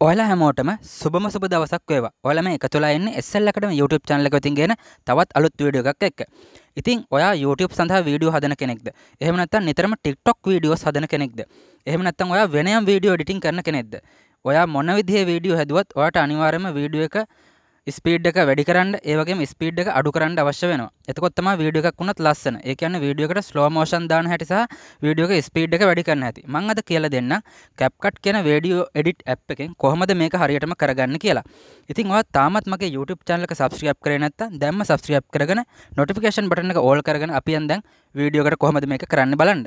ඔයාලා හැමෝටම සුබම සුබ දවසක් වේවා. ඔයාලා මේ එකතුලා ඉන්නේ SL Academy YouTube channel එක වෙතින් ගෙන තවත් අලුත් වීඩියෝ එකක් එක්ක. ඉතින් ඔයා YouTube සඳහා වීඩියෝ හදන කෙනෙක්ද? එහෙම නැත්නම් නිතරම TikTok වීඩියෝස් හදන කෙනෙක්ද? එහෙම නැත්නම් ඔයා වෙනයම් වීඩියෝ එඩිටින් කරන කෙනෙක්ද? ඔයා මොන විදිහේ වීඩියෝ හැදුවත් ඔයාට අනිවාර්යයෙන්ම වීඩියෝ එක ස්පීඩ් එක වැඩි කරන්න ඒ වගේම ස්පීඩ් එක අඩු කරන්න අවශ්‍ය වෙනවා. එතකොට තමයි වීඩියෝ එකක් වුණත් ලස්සන. ඒ කියන්නේ වීඩියෝ එකට ස්ලෝ මෝෂන් දාන හැටි සහ වීඩියෝ එකේ ස්පීඩ් එක වැඩි කරන්න හැටි. මම අද කියලා දෙන්නම් CapCut කියන වීඩියෝ එඩිට් ඇප් එකෙන් කොහොමද මේක හරියටම කරගන්න කියලා. ඉතින් ඔයා තාමත් මගේ YouTube channel එක subscribe කරේ නැත්නම් දැන්ම subscribe කරගෙන notification button එක all කරගෙන අපි දැන් වීඩියෝ එකට කොහොමද මේක කරන්න බලන්න.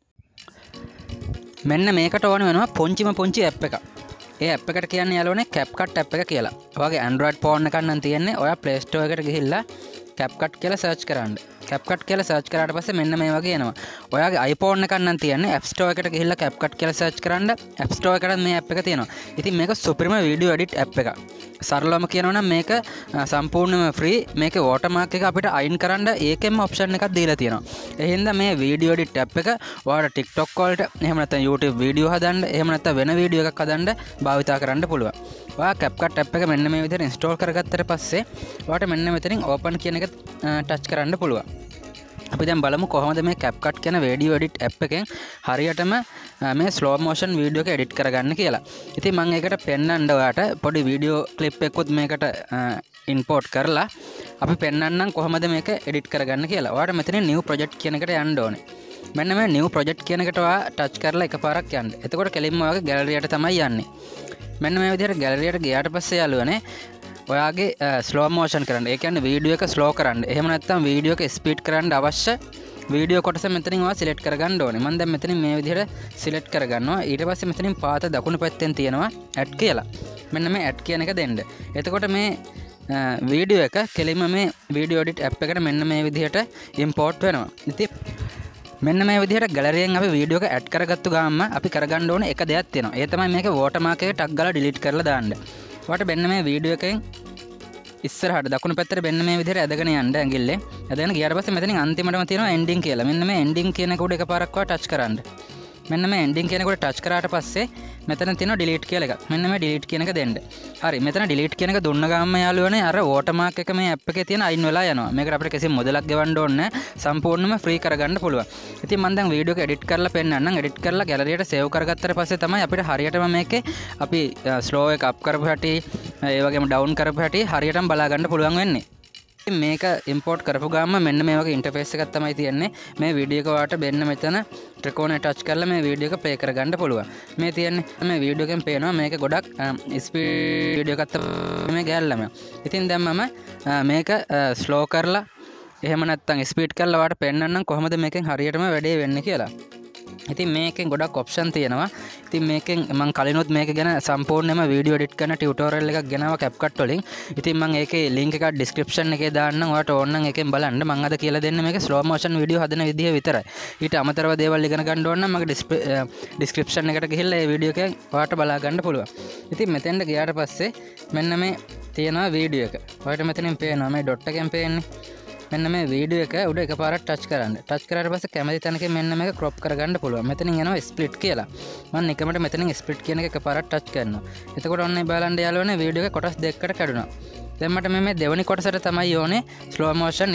මෙන්න මේකට ඕන වෙනවා පුංචි ඇප් එකක්. ඒ ඇප් එකට කියන්නේ යාළුවනේ CapCut ඇප් එක කියලා. ඔයාගේ Android phone එකක් නම් තියෙන්නේ ඔයා Play Store එකට ගිහිල්ලා CapCut කියලා search කරන්න. CapCut කියලා search කරාට පස්සේ මෙන්න මේ වගේ එනවා. ඔයාගේ iPhone එකක් නම් තියෙන්නේ App Store එකට ගිහිල්ලා CapCut කියලා search කරන්න. App Store එකටත් මේ ඇප් එක තියෙනවා. ඉතින් මේක supreme video edit ඇප් එකක්. සරලවම කියනවා නම් මේක සම්පූර්ණයෙන්ම free. මේකේ watermark එක අපිට අයින් කරන්න ඒකෙම option එකක් දීලා තියෙනවා. ඒ හින්දා මේ video edit ඇප් එක ඔයාලා TikTok වලට එහෙම නැත්නම් YouTube video හදන්න එහෙම නැත්නම් වෙන video එකක් හදන්න භාවිතා කරන්න පුළුවන්. ඔයා CapCut ඇප් එක මෙන්න මේ විදිහට install කරගත්තට පස්සේ ඔයාට මෙන්න මෙතනින් open කියන එක touch කරන්න පුළුවන්. අපි දැන් බලමු කොහොමද මේ CapCut කියන video edit app එකෙන් හරියටම මේ slow motion video එක edit කරගන්න කියලා. ඉතින් මම ඒකට පෙන්නන්න ඔයාට පොඩි video clip එකකුත් මේකට import කරලා අපි පෙන්නන්නම් කොහොමද මේක edit කරගන්න කියලා. ඔයාට මෙතනින් new project කියන එකට යන්න ඕනේ. මෙන්න මේ new project කියන එකට ඔයා touch කරලා එකපාරක් යන්න. එතකොට කෙලින්ම ඔයාගේ gallery එකට තමයි යන්නේ. මෙන්න මේ විදිහට gallery එකට ගියාට පස්සේ යාළුවනේ ඔයාගේ ස්ලෝ මෝෂන් කරන්න. ඒ කියන්නේ වීඩියෝ එක ස්ලෝ කරන්න. එහෙම නැත්නම් වීඩියෝ එක ස්පීඩ් කරන්න අවශ්‍ය වීඩියෝ කොටස මෙතනින් ඔයා සිලෙක්ට් කරගන්න ඕනේ. මම දැන් මෙතනින් මේ විදිහට සිලෙක්ට් කරගන්නවා. ඊට පස්සේ මෙතනින් පාත දකුණු පැත්තෙන් තියෙනවා ඇඩ් කියලා. මෙන්න මේ ඇඩ් කියන එක දෙන්න. එතකොට මේ වීඩියෝ එක කෙලින්ම මේ වීඩියෝ එඩිට් ඇප් එකට මෙන්න මේ විදිහට ඉම්පෝට් වෙනවා. ඉතින් මෙන්න මේ විදිහට ගැලරියෙන් අපි වීඩියෝ එක ඇඩ් කරගත්තු ගාම අපි කරගන්න ඕනේ එක දෙයක් තියෙනවා. ඒ තමයි මේක watermark එක ටක් ගාලා delete කරලා දාන්න. ඔයාට මෙන්න මේ වීඩියෝ එකෙන් ඉස්සරහට දකුණු පැත්තට මෙන්න මේ විදිහට ඇදගෙන යන්න ඇඟිල්ලේ. ඇදගෙන ගියාට පස්සේ මෙතනින් අන්තිමටම තියෙනවා ending කියලා. මෙන්න මේ ending කියන එක උඩ එකපාරක් ඔයා touch කරන්න. මෙන්න මේ ending කියන එක උඩ touch කරාට පස්සේ මෙතන තියෙනවා delete කියලා එකක්. මෙන්න මේ delete කියන එක දෙන්න. හරි. මෙතන delete කියන එක දුන්න ගාම යාළුවනේ අර watermark එක මේ app එකේ තියෙන අයින් වෙලා යනවා. මේකට අපිට කිසිම මුදලක් ගෙවන්න ඕනේ නැහැ. සම්පූර්ණයෙන්ම free කරගන්න පුළුවන්. ඉතින් මම දැන් වීඩියෝ එක edit කරලා පෙන්නන්නම්. edit කරලා gallery එකට save කරගත්තට පස්සේ තමයි අපිට හරියටම මේකේ අපි slow එක up කරපු හැටි ඒ වගේම down කරපු හැටි හරියටම බලා ගන්න පුළුවන් වෙන්නේ. මේක import කරපු ගාම මෙන්න මේ වගේ interface එකක් තමයි තියෙන්නේ. මේ වීඩියෝ එක ඔයාලට මෙන්න මෙතන ත්‍රිකෝණය touch කරලා මේ වීඩියෝ එක play කරගන්න පුළුවන්. මේ තියෙන්නේ මේ වීඩියෝ එකෙන් පේනවා මේක ගොඩක් ස්පීඩ් වීඩියෝ එකක් තමයි මේ ගෑල්ලම. ඉතින් දැන් මම මේක slow කරලා එහෙම නැත්නම් ස්පීඩ් කරලා ඔයාලට පෙන්නන්නම් කොහොමද මේකෙන් හරියටම වැඩේ වෙන්නේ කියලා. ඉතින් මේකෙන් ගොඩක් ඔප්ෂන් තියෙනවා. ඉතින් මේකෙන් මම කලිනුත් මේක ගැන සම්පූර්ණයෙන්ම වීඩියෝ එඩිට් කරන ටියුටෝරියල් එකක් ගෙනාවා CapCut වලින්. ඉතින් මම ඒකේ link එකක් description එකේ දාන්නම්. ඔයාලට ඕන නම් එකෙන් බලන්න. මම අද කියලා දෙන්නේ මේක slow motion වීඩියෝ හදන විදිය විතරයි. ඊට අමතරව දේවල් ඉගෙන ගන්න ඕන නම් මගේ description එකට ගිහිල්ලා මේ වීඩියෝ එක ඔයාලට බලා ගන්න පුළුවන්. ඉතින් මෙතෙන්ට ගියාට පස්සේ මෙන්න මේ තියෙනවා වීඩියෝ එක. ඔයාලට මෙතනින් පේනවා මේ dot එකෙන් පේන්නේ. මෙන්න මේ වීඩියෝ එක උඩ එකපාරක් ටච් කරන්න. ටච් කරාට පස්සේ කැමති තැනකින් මෙන්න මේක crop කරගන්න පුළුවන්. මෙතනින් එනවා split කියලා. මම නිකමට මෙතනින් split කියන එක එකපාරක් ටච් කරනවා. එතකොට ඔන්න බලන්න යාළුවනේ වීඩියෝ එක කොටස් දෙකකට කැඩුනා. දැන් මට මේ දෙවෙනි කොටසට තමයි ඕනේ slow motion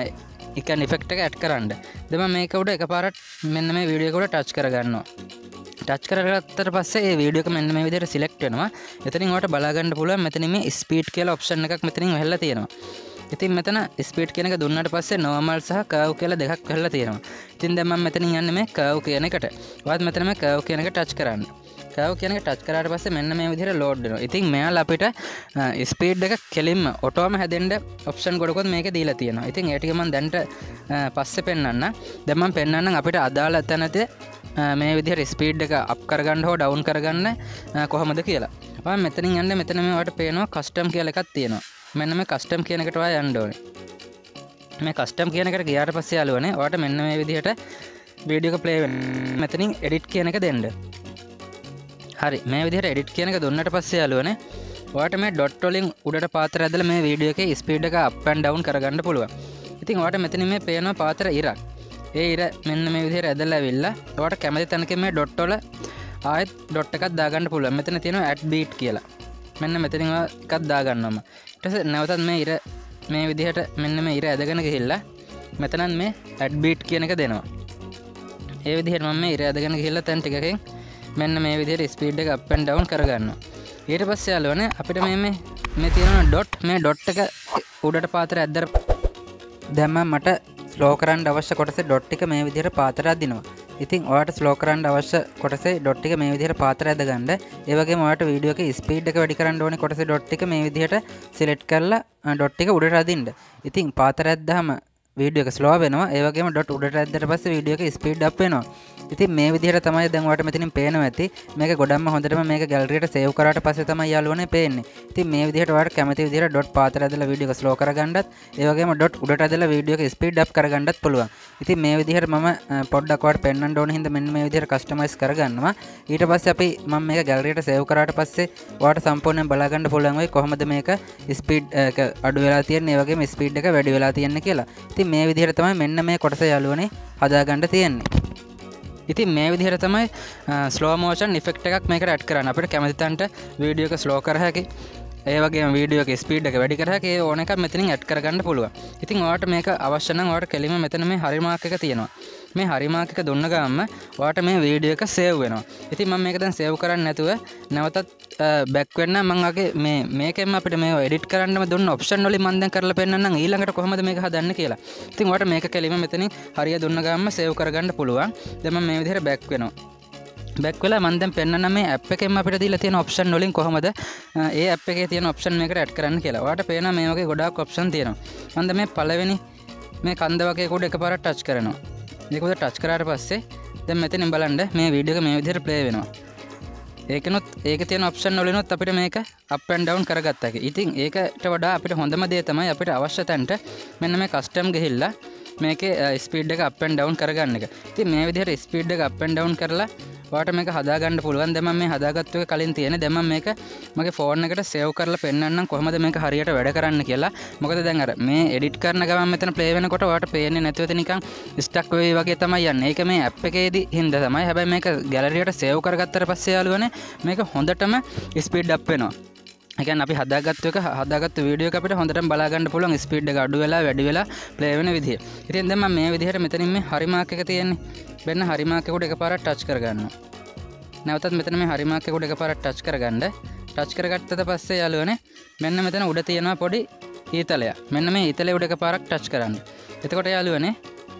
එක effect එක add කරන්න. දැන් මම මේක උඩ එකපාරක් මෙන්න මේ වීඩියෝ එක උඩ ටච් කරගන්නවා. ටච් කරගත්තට පස්සේ මේ වීඩියෝ එක මෙන්න මේ විදිහට සිලෙක්ට් වෙනවා. එතනින් ඔයාලට බලා ගන්න පුළුවන් මෙතනින් මේ ස්පීඩ් කියලා ඔප්ෂන් එකක් මෙතනින් වෙලා තියෙනවා. ඉතින් මෙතන ස්පීඩ් කියන එක දුන්නාට පස්සේ normal සහ curve කියලා දෙකක් වෙලා තියෙනවා. ඉතින් දැන් මම මෙතනින් යන්නේ මේ curve කියන එකට. ඔයාත් මෙතන මේ curve කියන එක ටච් කරන්න. curve කියන එක ටච් කරාට පස්සේ මෙන්න මේ විදිහට load වෙනවා. ඉතින් මෙයාලා අපිට ස්පීඩ් එක කෙලින්ම ඔටෝම හැදෙන්න ඔප්ෂන් ගොඩකුත් මේකේ දීලා තියෙනවා. ඉතින් ඒ ටික මම දැන්ට පස්සේ පෙන්නන්න. දැන් මම පෙන්නන්නම් අපිට අදාළ තැනදී මේ විදිහට ස්පීඩ් එක අප් කරගන්න හෝ ඩවුන් කරගන්න කොහොමද කියලා. ඔයා මෙතනින් යන්නේ මෙතන මේ ඔයාලට පේනවා custom කියලා එකක් තියෙනවා. මෙන්න මේ custom කියන එකට ඔයා යන්න ඕනේ. මේ custom කියන එකට ගියාට පස්සේ යාළුවනේ ඔයාලට මෙන්න මේ විදිහට වීඩියෝ එක play වෙනවා. මෙතනින් edit කියන එක දෙන්න. හරි. මේ විදිහට edit කියන එක දුන්නට පස්සේ යාළුවනේ ඔයාලට මේ dot වලින් උඩට පාත්‍ර ඇදලා මේ වීඩියෝ එකේ ස්පීඩ් එක up and down කරගන්න පුළුවන්. ඉතින් ඔයාලට මෙතනින් මේ පේනවා පාත්‍ර ඉරක්. ඒ ඉර මෙන්න මේ විදිහට ඇදලා ඇවිල්ලා ඔයාලට කැමති තැනකින් මේ dot වල ආයෙත් ඩොට් එකක් දාගන්න පුළුවන්. මෙතන තියෙනවා ඇඩ් බීට් කියලා. මෙන්න මෙතනින් එකක් දාගන්නවම. ඊට පස්සේ නැවතත් මේ ඉර මේ විදිහට මෙන්න මේ ඉර ඇදගෙන ගිහිල්ලා මෙතනත් මේ ඇඩ් බීට් කියන එක දෙනවා. ඒ විදිහට මම මේ ඉර ඇදගෙන ගිහිල්ලා තැන් ටිකකින් මෙන්න මේ විදිහට ස්පීඩ් එක අප් ඇන්ඩ් ඩවුන් කරගන්නවා. ඊට පස්සේ යාළුවනේ අපිට මේ තියෙන ඩොට් මේ ඩොට් එක උඩට පාතර ඇද්දර දැන් මට ස්ලෝ කරන්න අවශ්‍ය කොටසේ ඩොට් ටික මේ විදිහට පාතර අදිනවා. ඉතින් ඔයාලට ස්ලෝ කරන්න අවශ්‍ය කොටසේ ඩොට් ටික මේ විදිහට පාතර ඇද ගන්න. ඒ වගේම ඔයාලට වීඩියෝ එකේ ස්පීඩ් එක වැඩි කරන්න ඕනේ කොටසේ ඩොට් ටික මේ විදිහට සිලෙක්ට් කරලා ඩොට් ටික උඩට අදින්න. ඉතින් පාතර ඇද්දාම වීඩියෝ එක ස්ලෝ වෙනවා. ඒ වගේම ඩොට් උඩට ඇද්දට පස්සේ වීඩියෝ එක ස්පීඩ් අප් වෙනවා. ඉතින් මේ විදිහට තමයි දැන් ඔයාලට මෙතනින් පේනවා ඇති. මේක ගොඩක්ම හොඳටම මේක ගැලරියට සේව් කරාට පස්සේ තමයි යාළුවනේ පේන්නේ. ඉතින් මේ විදිහට ඔයාලට කැමති විදිහට ඩොට් පාතර ඇදලා වීඩියෝ එක ස්ලෝ කරගන්නත්, ඒ වගේම ඩොට් උඩට ඇදලා වීඩියෝ එක ස්පීඩ් අප් කරගන්නත් පුළුවන්. ඉතින් මේ විදිහට මම පොඩ්ඩක් ඔයාලට පෙන්වන්න ඕන හින්දා මෙන්න මේ විදිහට කස්ටමයිස් කරගන්නවා. ඊට පස්සේ අපි මම මේක ගැලරියට සේව් කරාට පස්සේ ඔයාලට සම්පූර්ණයෙන් බලා ගන්න පුළුවන් වෙයි කොහොමද මේක ස්පීඩ් එක අඩු වෙලා තියෙන්නේ, ඒ වගේම ස්පීඩ් එක වැඩි වෙලා තියෙන්නේ කියලා. ඉතින් මේ විදිහට තමයි මෙන්න මේ කොටස යාළුවනේ හදාගන්න තියෙන්නේ. ඉතින් මේ විදිහට තමයි ස්ලෝ මෝෂන් ඉෆෙක්ට් එකක් මේකට ඇඩ් කරන්න. අපිට කැමති තැනට වීඩියෝ එක ස්ලෝ කර හැකි. ඒ වගේම වීඩියෝ එකේ ස්පීඩ් එක වැඩි කර හැකි. ඒ ඕන එකක් මෙතනින් ඇඩ් කරගන්න පුළුවන්. ඉතින් ඔයාලට මේක අවශ්‍ය නම් ඔයාලට කෙලින්ම මෙතන මේ හරි මාක් එක තියෙනවා. මේ හරි මාක් එක දුන්න ගාම ඔයාලට මේ වීඩියෝ එක සේව් වෙනවා. ඉතින් මම මේක දැන් සේව් කරන්නේ නැතුව නැවතත් බැක් වෙන්න මම වගේ මේකෙන් අපිට මේව එඩිට් කරන්නම දුන්න ඔප්ෂන් වලින් මම දැන් කරලා පෙන්නන්නම් ඊළඟට කොහොමද මේක හදන්නේ කියලා. ඉතින් ඔයාලට මේක කෙලින්ම මෙතනින් හරිය දුන්න ගාම සේව් කරගන්න පුළුවන්. දැන් මම මේ විදිහට බැක් වෙනවා. බැක් වෙලා මම දැන් පෙන්නන්න මේ ඇප් එකෙන් අපිට දීලා තියෙන ඔප්ෂන් වලින් කොහොමද ඒ ඇප් එකේ තියෙන ඔප්ෂන් මේකට ඇඩ් කරන්න කියලා. ඔයාලට පේනවා මේ වගේ ගොඩාක් ඔප්ෂන් තියෙනවා. මම දැන් මේ පළවෙනි මේ කන්ද වගේ කොට එකපාරක් ටච් කරනවා. මේක උඩ ටච් කරාට පස්සේ දැන් මෙතනින් බලන්න මේ වීඩියෝ එක මේ විදිහට ප්ලේ වෙනවා. ඒකනොත් ඒකේ තියෙන ඔප්ෂන් වලිනුත් අපිට මේක අප් ඇන්ඩ් ඩවුන් කරගත්තා. ඉතින් ඒකට වඩා අපිට හොඳම දේ තමයි අපිට අවශ්‍ය තැනට මෙන්න මේ කස්ටම් ගිහිල්ලා මේකේ ස්පීඩ් එක අප් ඇන්ඩ් ඩවුන් කරගන්න එක. ඉතින් මේ විදිහට ස්පීඩ් එක අප් ඇන්ඩ් ඩවුන් කරලා ඔයාලට මේක හදාගන්න පුළුවන්. දැන් මම මේ හදාගත්තු එක කලින් තියෙන. දැන් මම මේක මගේ ෆෝන් එකට සේව් කරලා පෙන්නන්නම් කොහොමද මේක හරියට වැඩ කරන්න කියලා. මොකද දැන් අර මේ එඩිට් කරන ගමන් මෙතන ප්ලේ වෙනකොට ඔයාලට පේන්නේ නැතුව නිකන් ස්ටක් වෙයි වගේ තමයි යන්නේ. ඒක මේ ඇප් එකේදී හින්දා තමයි. හැබැයි මේක ගැලරියට සේව් කරගත්තට පස්සේ යාළුවනේ මේක හොඳටම ස්පීඩ් අප් වෙනවා. ඒ කියන්නේ අපි හදාගත්තු වීඩියෝ එක අපිට හොඳටම බලා ගන්න පුළුවන් ස්පීඩ් එක අඩු වෙලා වැඩි වෙලා ප්ලේ වෙන විදිය. ඉතින් දැන් මම මේ විදිහට මෙතනින් මේ හරි මාක් එක තියෙන්නේ. මෙන්න හරි මාක් එක උඩ එකපාරක් ටච් කරගන්නවා. නැවතත් මෙතන මේ හරි මාක් එක උඩ එකපාරක් ටච් කරගන්න. ටච් කරගත්තට පස්සේ යාළුවනේ මෙන්න මෙතන උඩ තියෙනවා පොඩි ඊතලයක්. මෙන්න මේ ඊතලේ උඩ එකපාරක් ටච් කරන්න. එතකොට යාළුවනේ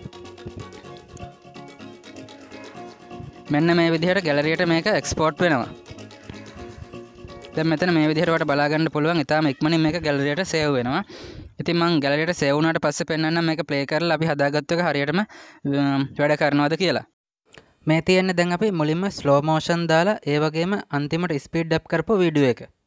මෙන්න මේ විදිහට ගැලරියට මේක එක්ස්පෝර්ට් වෙනවා. දැන් මෙතන මේ විදිහට ඔයාලට බලා ගන්න පුළුවන්. ඊටාම ඉක්මනින් මේක ගැලරියට සේව් වෙනවා. ඉතින් මම ගැලරියට සේව් වුණාට පස්සේ පෙන්නන්නම් මේක ප්ලේ කරලා අපි හදාගත්තු එක හරියටම වැඩ කරනවද කියලා. මේ තියෙන්නේ දැන් අපි මුලින්ම ස්ලෝ මෝෂන් දාලා ඒ වගේම අන්තිමට ස්පීඩ් අප් කරපු වීඩියෝ එක.